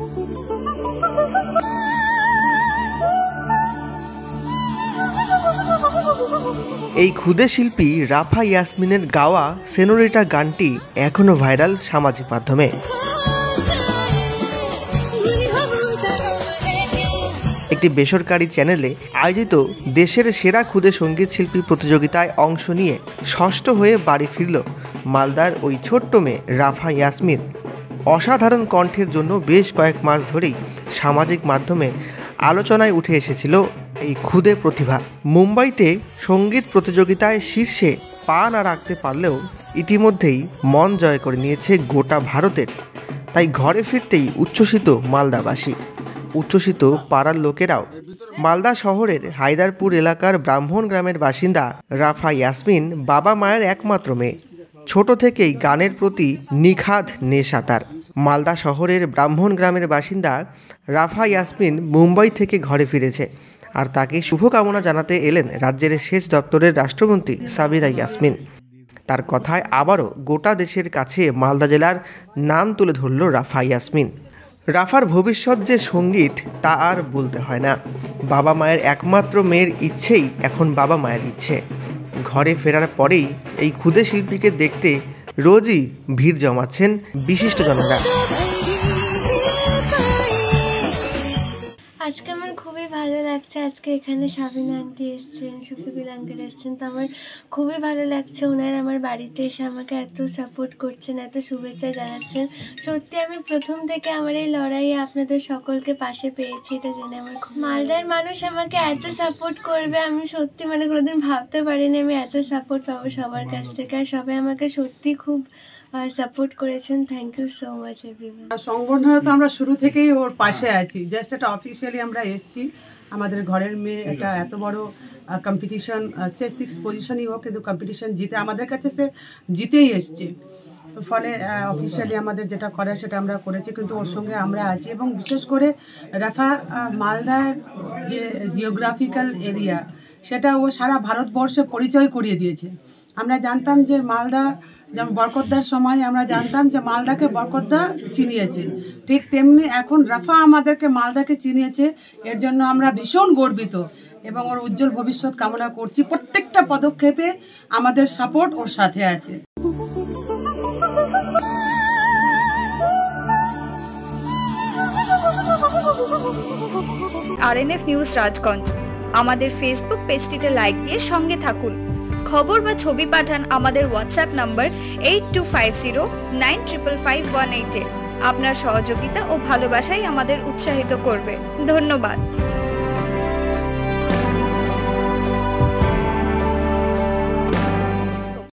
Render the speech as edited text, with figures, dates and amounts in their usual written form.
এই ক্ষুদে শিল্পী রাফা ইয়াসমিনের গাওয়া সেনোরিটা গানটি এখনো ভাইরাল সামাজিক মাধ্যমে। একটি বেসরকারি চ্যানেলে আয়োজিত দেশের সেরা ক্ষুদে সঙ্গীত শিল্পী প্রতিযোগিতায় অংশ নিয়ে ষষ্ঠ হয়ে বাড়ি ফিরল মালদার ওই ছোট্ট মেয়ে রাফা ইয়াসমিন। অসাধারণ কণ্ঠের জন্য বেশ কয়েক মাস ধরেই সামাজিক মাধ্যমে আলোচনায় উঠে এসেছিল এই ক্ষুদে প্রতিভা। মুম্বাইতে সঙ্গীত প্রতিযোগিতায় শীর্ষে পা না রাখতে পারলেও ইতিমধ্যেই মন জয় করে নিয়েছে গোটা ভারতের। তাই ঘরে ফিরতেই উচ্ছ্বসিত মালদাবাসী, উচ্ছ্বসিত পাড়ার লোকেরাও। মালদা শহরের হায়দারপুর এলাকার ব্রাহ্মণ গ্রামের বাসিন্দা রাফা ইয়াসমিন বাবা মায়ের একমাত্র মেয়ে। ছোট থেকেই গানের প্রতি নিখাদ নেশা তার। মালদা শহরের ব্রাহ্মণ গ্রামের বাসিন্দা রাফা ইয়াসমিন মুম্বাই থেকে ঘরে ফিরেছে, আর তাকে শুভকামনা জানাতে এলেন রাজ্যের সেচ দপ্তরের রাষ্ট্রমন্ত্রী সাবিরা ইয়াসমিন। তার কথায় আবারও গোটা দেশের কাছে মালদা জেলার নাম তুলে ধরল রাফা ইয়াসমিন। রাফার ভবিষ্যৎ যে সঙ্গীত তা আর বলতে হয় না। বাবা মায়ের একমাত্র মেয়ের ইচ্ছেই এখন বাবা মায়ের ইচ্ছে। ঘরে ফেরার পরেই এই ক্ষুদে শিল্পীকে দেখতে রোজই ভিড় জমাচ্ছেন বিশিষ্টজনেরা। আজকে আমার খুবই ভালো লাগছে। আজকে এখানে সাবিনা আন্টি এসছেন, শফিকুল আঙ্কেল এসছেন, তো আমার খুবই ভালো লাগছে। ওনারা আমার বাড়িতে এসে আমাকে এত সাপোর্ট করছেন, এত শুভেচ্ছা জানাচ্ছেন। সত্যি আমি প্রথম থেকে আমার এই লড়াইয়ে আপনাদের সকলকে পাশে পেয়েছি, এটা জেনে আমার খুব। মালদার মানুষ আমাকে এত সাপোর্ট করবে আমি সত্যি কোনোদিন ভাবতে পারিনি আমি এত সাপোর্ট পাবো সবার কাছ থেকে। আর সবাই আমাকে সত্যি খুব সাপোর্ট করেছেন। Thank you so much everyone. সংগঠনে তো আমরা শুরু থেকেই ওর পাশে আছি। জাস্ট একটা অফিসিয়ালি আমরা এসেছি। আমাদের ঘরের মেয়ে একটা এত বড় কম্পিটিশন, সে 6th পজিশনই হোক, কিন্তু কম্পিটিশন জিতে আমাদের কাছে সে জিতেই এসছে। তো ফলে অফিসিয়ালি আমাদের যেটা করার সেটা আমরা করেছি, কিন্তু ওর সঙ্গে আমরা আছি। এবং বিশেষ করে রাফা মালদার যে জিওগ্রাফিক্যাল এরিয়া সেটা ও সারা ভারতবর্ষে পরিচয় করিয়ে দিয়েছে। আমরা জানতাম যে মালদা, যেমন বরকতদার সময় আমরা জানতাম যে মালদাকে বরকতদা চিনিয়েছে, ঠিক তেমনি এখন রাফা আমাদেরকে মালদাকে চিনিয়েছে। এর জন্য আমরা ভীষণ গর্বিত এবং ওর উজ্জ্বল ভবিষ্যৎ কামনা করছি। প্রত্যেকটা পদক্ষেপে আমাদের সাপোর্ট ওর সাথে আছে। RNF নিউজ রাজগঞ্জ আমাদের ফেসবুক পেজটিতে লাইক দিয়ে সঙ্গে থাকুন। খবর বা ছবি পাঠান আমাদের হোয়াটসঅ্যাপ নাম্বার 8250955518 আপনার সহযোগিতা ও ভালোবাসাই আমাদের উৎসাহিত করবে। ধন্যবাদ।